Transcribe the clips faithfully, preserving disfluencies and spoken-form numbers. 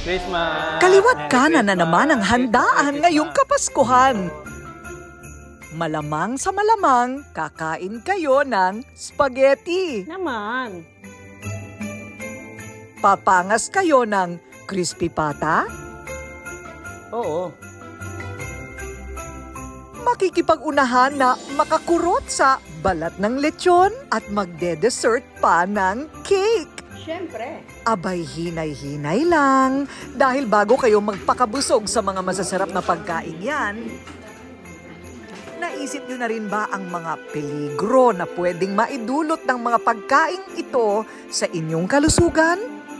Christmas! Kaliwat kanan na naman ang handaan ngayong Kapaskuhan. Malamang sa malamang, kakain kayo ng spaghetti. Naman. Papangas kayo ng crispy pata. Oo. Makikipag-unahan na makakurot sa balat ng lechon at magde-dessert pa ng cake. Siyempre. Abay, hinay-hinay lang. Dahil bago kayo magpakabusog sa mga masasarap na pagkain yan, naisip nyo na rin ba ang mga peligro na pwedeng maidulot ng mga pagkain ito sa inyong kalusugan?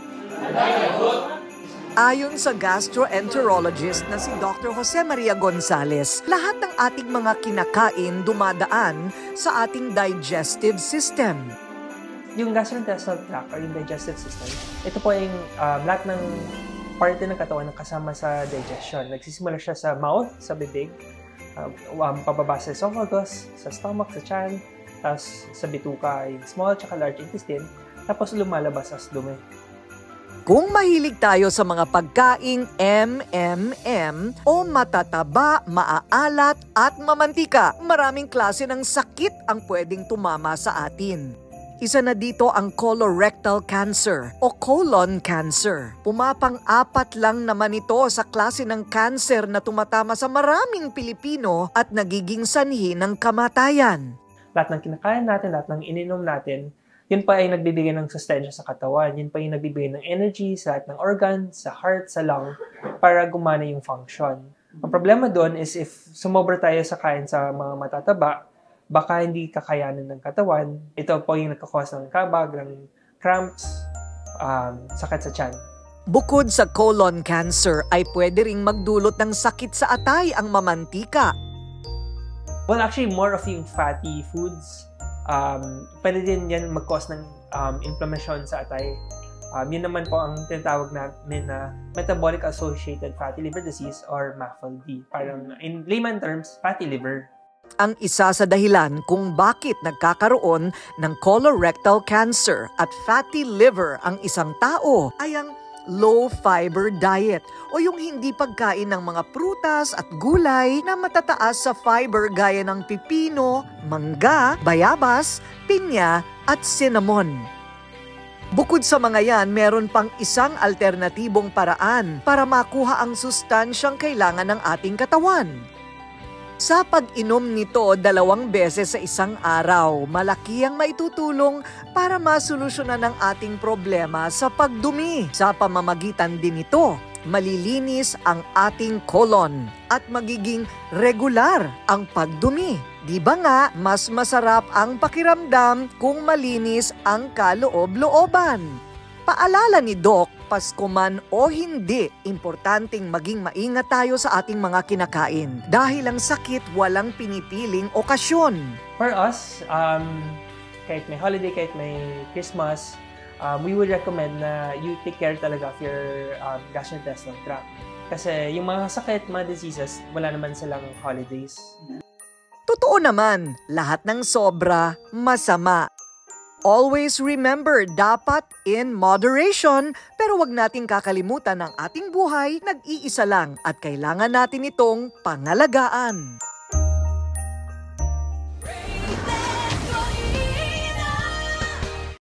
Ayon sa gastroenterologist na si Doctor Jose Maria Gonzalez, lahat ng ating mga kinakain dumadaan sa ating digestive system. Yung gastrointestinal tract or yung digestive system, ito po yung um, lahat ng parte ng katawan na kasama sa digestion. Nagsisimula siya sa mouth, sa bibig, um, um, pababa sa esophagus, sa stomach, sa tiyan, tapos sa bituka, yung small at large intestine, tapos lumalabas sa dumi. Kung mahilig tayo sa mga pagkaing M M M o matataba, maaalat at mamantika, maraming klase ng sakit ang pwedeng tumama sa atin. Isa na dito ang colorectal cancer o colon cancer. Pumapang-apat lang naman ito sa klase ng cancer na tumatama sa maraming Pilipino at nagiging sanhi ng kamatayan. Lahat ng kinakain natin, lahat ng ininom natin, yun pa ay nagbibigay ng sustensya sa katawan. Yun pa yung nagbibigay ng energy sa lahat ng organ, sa heart, sa lung, para gumana yung function. Ang problema doon is if sumobra tayo sa kain sa mga matataba, baka hindi kakayanin ng katawan. Ito po yung nagkakos ng kabag, ng cramps, um, sakit sa tiyan. Bukod sa colon cancer ay pwede ring magdulot ng sakit sa atay ang mamantika. Well, actually, more of yung fatty foods, Um, pwede din yan mag-cause ng um, inflammation sa atay. Um, yun naman po ang tinatawag namin na metabolic associated fatty liver disease or M A F L D. Parang in layman terms, fatty liver. Ang isa sa dahilan kung bakit nagkakaroon ng colorectal cancer at fatty liver ang isang tao ay ang low-fiber diet o yung hindi pagkain ng mga prutas at gulay na matataas sa fiber gaya ng pipino, mangga, bayabas, pinya at cinnamon. Bukod sa mga yan, meron pang isang alternatibong paraan para makuha ang sustansyang kailangan ng ating katawan. Sa pag-inom nito dalawang beses sa isang araw, malaki ang maitutulong para masolusyonan ang ating problema sa pagdumi. Sa pamamagitan din nito, malilinis ang ating colon at magiging regular ang pagdumi. Di ba nga, mas masarap ang pakiramdam kung malinis ang kaloob-looban? Paalala ni Doc, Pasko man o hindi, importanteng maging maingat tayo sa ating mga kinakain dahil ang sakit walang pinipiling okasyon. For us, um, kahit may holiday, kahit may Christmas, um, we would recommend na you take care talaga of your um, gastrointestinal tract. Kasi yung mga sakit, mga diseases, wala naman silang holidays. Totoo naman, lahat ng sobra, masama. Always remember, dapat in moderation, pero wag nating kakalimutan ang ating buhay, nag-iisa lang at kailangan natin itong pangalagaan.